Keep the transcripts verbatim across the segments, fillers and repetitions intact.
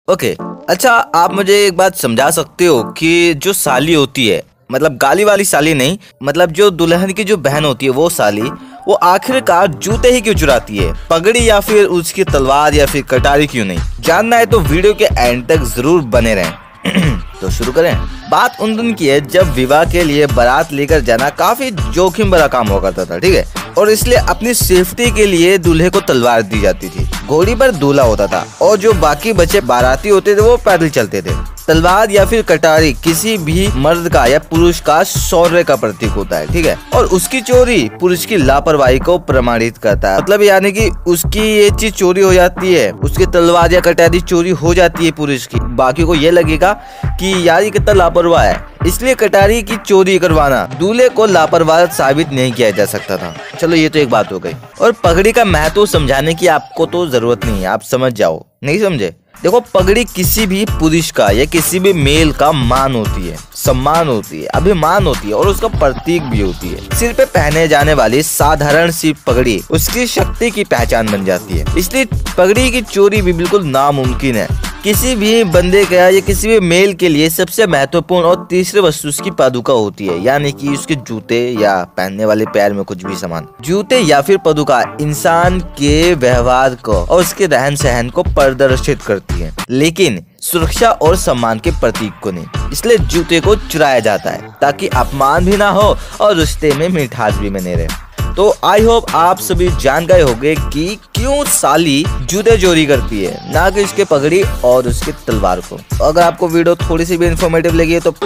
Okay, अच्छा आप मुझे एक बात समझा सकते हो कि जो साली होती है, मतलब गाली वाली साली नहीं, मतलब जो दुल्हन की जो बहन होती है वो साली, वो आखिरकार जूते ही क्यों चुराती है, पगड़ी या फिर उसकी तलवार या फिर कटारी क्यों नहीं? जानना है तो वीडियो के एंड तक जरूर बने रहें। तो शुरू करें। बात उन दिन की है जब विवाह के लिए बारात लेकर जाना काफी जोखिम भरा काम हुआ करता था, ठीक है, और इसलिए अपनी सेफ्टी के लिए दूल्हे को तलवार दी जाती थी। घोड़ी पर दूल्हा होता था और जो बाकी बचे बाराती होते थे वो पैदल चलते थे। तलवार या फिर कटारी किसी भी मर्द का या पुरुष का शौर्य का प्रतीक होता है, ठीक है, और उसकी चोरी पुरुष की लापरवाही को प्रमाणित करता है। मतलब यानी कि उसकी ये चीज चोरी हो जाती है, उसकी तलवार या कटारी चोरी हो जाती है पुरुष की, बाकी को ये लगेगा कि यार ये कितना लापरवाह है, इसलिए कटारी की चोरी करवाना दूल्हे को लापरवाह साबित नहीं किया जा सकता था। चलो ये तो एक बात हो गई। और पगड़ी का महत्व समझाने की आपको तो जरूरत नहीं है, आप समझ जाओ। नहीं समझे? देखो, पगड़ी किसी भी पुरुष का या किसी भी मेल का मान होती है, सम्मान होती है, अभिमान होती है और उसका प्रतीक भी होती है। सिर पे पहने जाने वाली साधारण सी पगड़ी उसकी शक्ति की पहचान बन जाती है, इसलिए पगड़ी की चोरी भी बिल्कुल नामुमकिन है। किसी भी बंदे का या किसी भी मेल के लिए सबसे महत्वपूर्ण और तीसरी वस्तु उसकी पादुका होती है, यानी कि उसके जूते या पहनने वाले पैर में कुछ भी सामान। जूते या फिर पादुका इंसान के व्यवहार को और उसके रहन सहन को प्रदर्शित करती है, लेकिन सुरक्षा और सम्मान के प्रतीक को नहीं। इसलिए जूते को चुराया जाता है ताकि अपमान भी ना हो और रिश्ते में मिठास भी बने रहे। तो आई होप आप सभी जान गए होंगे कि क्यों साली जूते चोरी करती है, ना कि उसके पगड़ी और उसके तलवार को। अगर आपको वीडियो थोड़ी सी भी इंफॉर्मेटिव लगी है तो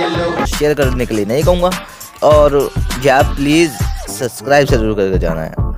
शेयर करने के लिए नहीं कहूँगा, और या प्लीज सब्सक्राइब जरूर करके जाना है।